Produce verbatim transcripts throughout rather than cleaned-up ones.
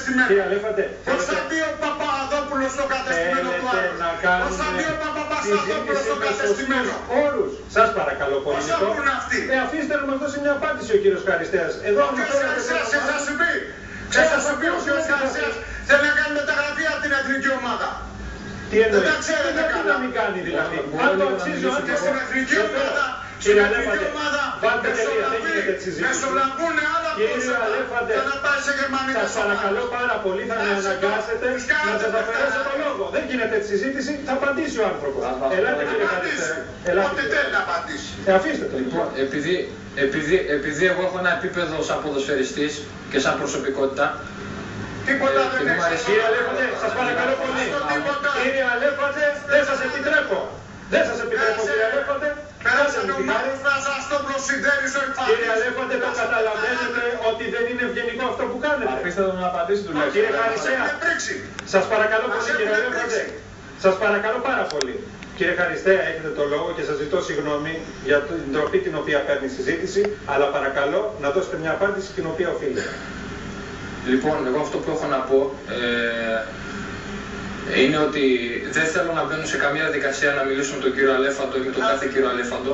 κατεστημένο. Πώς θα μπει ο Παπαδόπουλος στο κατεστημένο του άλλου. Πώς θα μπει ο Παπαπασταθόπουλος στο κατεστημένο. Όρους. Σας παρακαλώ πολύ. Πώς θα μπουν αυτοί. Ε, αφήστε να μας δώσει μια απάντηση ο κύριος Χαριστέας. Εδώ ο κύριος Χαριστέας θα σου πει. Ξέρεις θα σου πει ο κύριος Χαριστέας θέλει να κάνει μεταγραφή από την εθνική ομάδα. Τι εννοεί. Δεν τα ξέρετε καλά. Τι να μην κάνει δηλαδή. Αν το αξίζει ο άνθρωπος. Και στην εθνική ομάδα. Στην εθνική ομάδα. Μεσολαβούν άλλα πρόσωπα για να πάει σε γερμανικά. Σας παρακαλώ πάρα πολύ, θα με αναγκάσετε να σας αφαιρέσω το λόγο. Δεν γίνεται τη συζήτηση, θα απαντήσει ο άνθρωπος. Ελάτε κύριε Χαριστέα. Ό,τι θέλει να απαντήσει. Ε, αφήστε το λοιπόν. Επειδή, επειδή, επειδή εγώ έχω ένα επίπεδο σαν ποδοσφαιριστής και σαν προσωπικότητα, τίποτα δεν έχει. Κύριε Αλέφατε, σας παρακαλώ πολύ. Κύριε Αλέφατε, δεν σας επιτρέπω. Δεν σας επιτρέπω κύριε Αλέφατε. Πέρασαν ομάδες να σας το προσυντέρει στο εκφάνι. Κύριε Αλέφατε, το καταλαβαίνετε ότι δεν είναι ευγενικό αυτό που κάνετε. Αφήστε τον να απαντήσει τουλάχιστον. Κύριε Χαριστέα, σας παρακαλώ πολύ κύριε Αλέφατε. Σας παρακαλώ πάρα πολύ. Κύριε Χαριστέα, έχετε το λόγο και σας ζητώ συγγνώμη για την τροπή την οποία παίρνει η συζήτηση, αλλά παρακαλώ να δώσετε μια απάντηση την οποία οφείλετε. Λοιπόν, εγώ αυτό που έχω να πω ε, είναι ότι δεν θέλω να μπαίνω σε καμία διαδικασία να μιλήσω με τον κύριο Αλέφαντο ή με τον κάθε κύριο Αλέφαντο.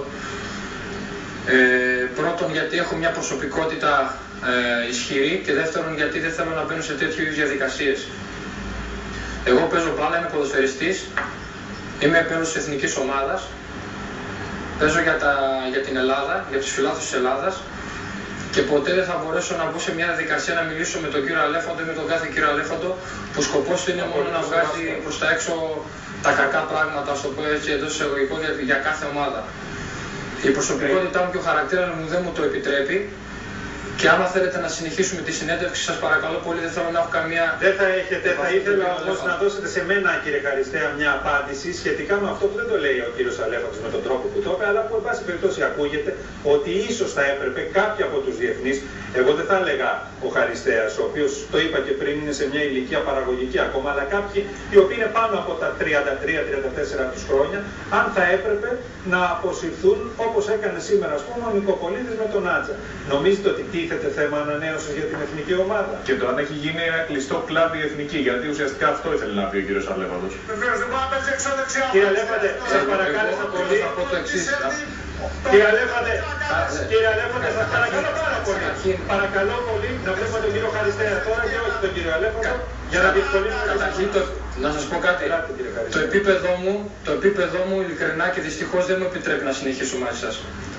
Ε, πρώτον, γιατί έχω μια προσωπικότητα ε, ισχυρή και δεύτερον, γιατί δεν θέλω να μπαίνω σε τέτοιου είδους διαδικασίες. Εγώ παίζω μπάλα, είμαι ποδοσφαιριστής, είμαι μέλος της εθνικής ομάδας, παίζω για, τα, για την Ελλάδα, για τους φιλάθλους της Ελλάδας και ποτέ δεν θα μπορέσω να μπω σε μια διαδικασία να μιλήσω με τον κύριο Αλέφαντο ή με τον κάθε κύριο Αλέφαντο που σκοπός του είναι μόνο να βγάζει προς τα έξω τα κακά πράγματα, στο πω έτσι εντός εισαγωγικών για, για κάθε ομάδα. Η προσωπικότητά μου και ο χαρακτήρας μου δεν μου το επιτρέπει. Και άμα θέλετε να συνεχίσουμε τη συνέντευξη, σας παρακαλώ πολύ, δεν θέλω να έχω καμία... Δεν θα έχετε, θα ήθελα όμως να δώσετε σε μένα κύριε Χαριστέα μια απάντηση σχετικά με αυτό που δεν το λέει ο κύριος Αλέφαντος με τον τρόπο που το είπε, αλλά που εν πάση περιπτώσει ακούγεται ότι ίσως θα έπρεπε κάποιοι από τους διεθνείς, εγώ δεν θα έλεγα ο Χαριστέας, ο οποίος το είπα και πριν είναι σε μια ηλικία παραγωγική ακόμα, αλλά κάποιοι οι οποίοι είναι πάνω από τα τριάντα τρία τριάντα τέσσερα τους χρόνια, αν θα έπρεπε να αποσυρθούν όπως έκανε σήμερα, ας πούμε, ο Νικοπολίτης με τον Άτζα. Νομίζετε ότι τίθεται θέμα ανανέωσης για την εθνική ομάδα? Και το αν έχει γίνει ένα κλειστό κλαμπ η εθνική, γιατί ουσιαστικά αυτό ήθελε να πει ο κύριος Αλέφαντος. Βεβαίως, δεν μπορεί να παίζει εξώδεξιά. Κύριε Αλέφαντε, σας παρακάλεσα πολύ. Θα πω το εξής. Κύριε Αλέφαντε, κύριε Αλέφαντε, σας παρακαλώ πάρα πολύ. Παρακαλώ πολύ να βλέπω τον κύριο Χαριστέα τώρα και όχι τον κύριο Αλέφαντο για να διευκολύνουμε. Καταρχήν, να σας πω κάτι. Το επίπεδό μου, το επίπεδό μου ειλικρινά και δυστυχώς δεν μου επιτρέπει να συνεχίσω μαζί σας.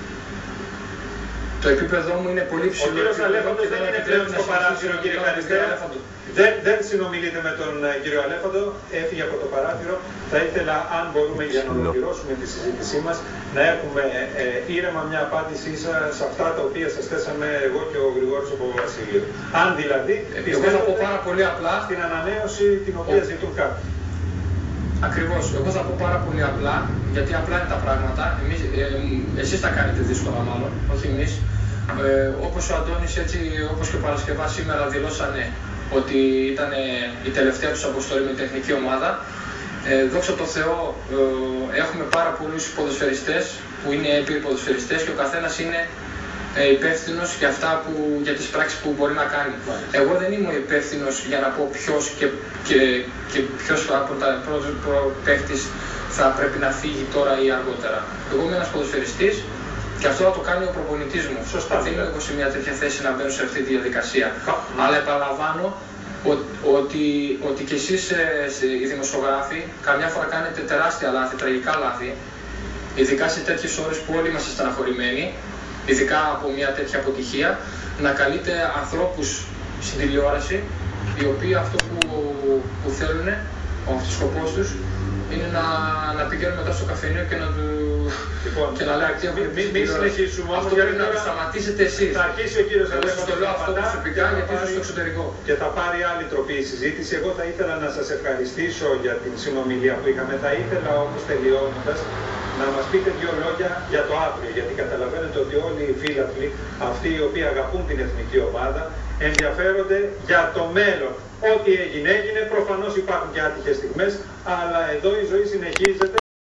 Το επίπεδό μου είναι πολύ ψηλό. Ο κύριος Αλέφαντος δεν είναι πλέον στο παράθυρο, κύριε Χαριστέα. Δεν, δεν συνομιλείτε με τον uh, κύριο Αλέφαντο, έφυγε από το παράθυρο. Θα ήθελα, αν μπορούμε για να ολοκληρώσουμε τη συζήτησή μας, να έχουμε ε, ε, ήρεμα μια απάντησή σας σε αυτά τα οποία σας θέσαμε εγώ και ο Γρηγόρης ο Παπαβασίλειος. Αν δηλαδή πιστεύω θα πω πάρα πολύ απλά στην ανανέωση την οποία ο... ζητούν κάποιοι. Ακριβώς. Εγώ θα πω πάρα πολύ απλά, γιατί απλά είναι τα πράγματα. Εμείς, ε, εσείς τα κάνετε δύσκολα μάλλον, όχι εμείς. Ε, όπως ο Αντώνης, έτσι όπως και ο Παρασκευάς σήμερα δηλώσανε ότι ήταν η τελευταία τους αποστολή με τεχνική ομάδα. Ε, δόξα τω Θεώ, ε, έχουμε πάρα πολλούς ποδοσφαιριστές που είναι έμπειροι ποδοσφαιριστές και ο καθένας είναι ε, υπεύθυνος για, αυτά που, για τις πράξεις που μπορεί να κάνει. Εγώ δεν είμαι υπεύθυνος για να πω ποιος και, και, και ποιος από τα παίκτης θα πρέπει να φύγει τώρα ή αργότερα. Εγώ είμαι ένας ποδοσφαιριστής και αυτό θα το κάνει ο προπονητής μου. Σωστά. Δεν είμαι εγώ σε μια τέτοια θέση να μπαίνω σε αυτή τη διαδικασία. Αλλά επαναλαμβάνω ότι, ότι κι εσείς οι δημοσιογράφοι καμιά φορά κάνετε τεράστια λάθη, τραγικά λάθη, ειδικά σε τέτοιες ώρες που όλοι είμαστε στεναχωρημένοι, ειδικά από μια τέτοια αποτυχία, να καλείτε ανθρώπους στην τηλεόραση, οι οποίοι αυτό που, που θέλουν, ο σκοπός τους, είναι να, να πηγαίνουν μετά στο καφενείο και να του... Λοιπόν, και να λέει μην μη, μη συνεχίσουμε όμως, αυτό πρέπει να το σταματήσετε εσείς. Θα αρχίσει ο κύριος Αλέφαντος το λέω αυτό προσωπικά γιατί είσαι στο εξωτερικό. Και θα πάρει άλλη τροπή η συζήτηση. Εγώ θα ήθελα να σας ευχαριστήσω για την συνομιλία που είχαμε. Θα ήθελα όμως τελειώνοντας να μας πείτε δύο λόγια για το αύριο. Γιατί καταλαβαίνετε ότι όλοι οι φίλαθλοι, αυτοί οι οποίοι αγαπούν την εθνική ομάδα, ενδιαφέρονται για το μέλλον. Ό,τι έγινε έγινε, προφανώς υπάρχουν και άτυχες στιγμές, αλλά εδώ η ζωή συνεχίζεται